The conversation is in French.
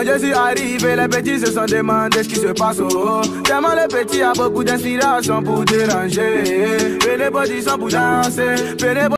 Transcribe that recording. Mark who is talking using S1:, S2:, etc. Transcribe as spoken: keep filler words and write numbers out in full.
S1: je suis arrivé, les petits se sont demandé ce qui se passe. Oh, tellement le petit a beaucoup d'inspiration pour déranger. Et les body sont pour danser.